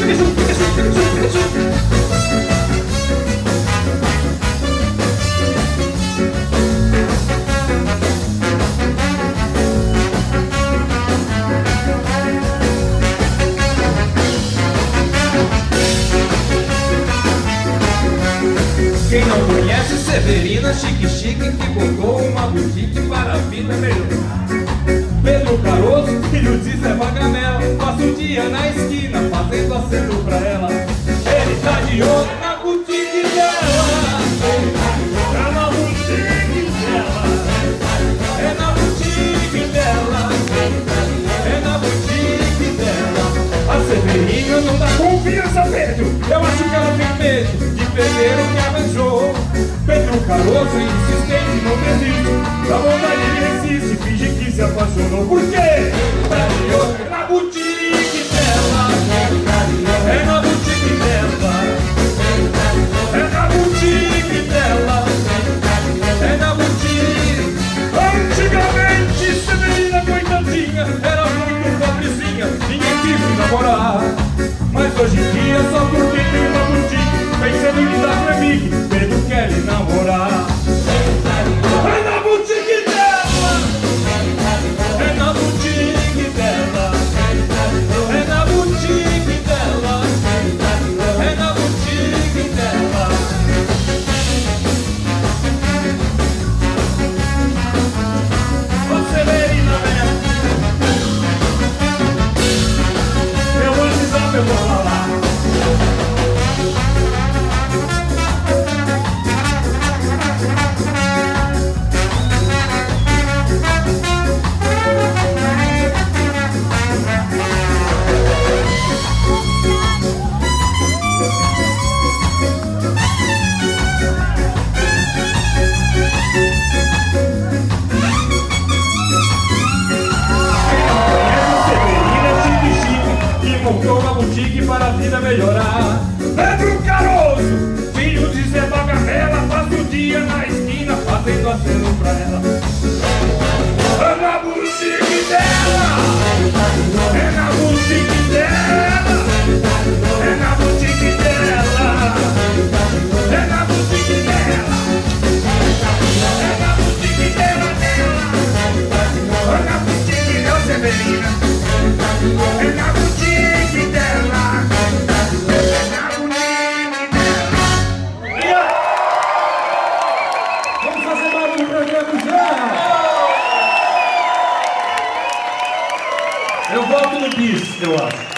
Quem não conhece Severina Chique Chique, que botou uma boutique para a vida melhorar. Pedro Caroço, filho de Zé Bagamela, passa o dia na esquina fazendo aceno pra ela. Ele tá de olho na boutique dela. É na boutique dela. É na boutique dela. É na boutique dela. A Severina não dá confiança, Pedro. Eu acho que ela tem medo de perder o que arranjou. Pedro Caroço insistente não desiste. Da vontade ele resiste, finge que se apaixonou. Por quê? É na boutique dela. É na boutique dela. É na boutique dela. É na boutique. Antigamente Severina, coitadinha, era muito pobrezinha, ninguém quis namorar. Mas hoje em dia, só porque tem uma boutique, pensando em dar pra mim, Pedro quer lhe namorar. É na boutique dela. É na boutique dela. É na boutique dela. É na boutique dela. Ô Severina, meu WhatsApp eu vou falar. Montou uma boutique para a vida melhorar. Pedro Caroço, filho de Zé Bagamela, passa o dia na esquina fazendo aceno pra ela. É na boutique dela. É na boutique dela. É na boutique dela. É na boutique dela. É na boutique dela, dela. É na boutique dela, Severina. É na boutique dela. É na boutique dela. Vamos fazer barulho pra Diego já! Eu volto no bis, eu acho.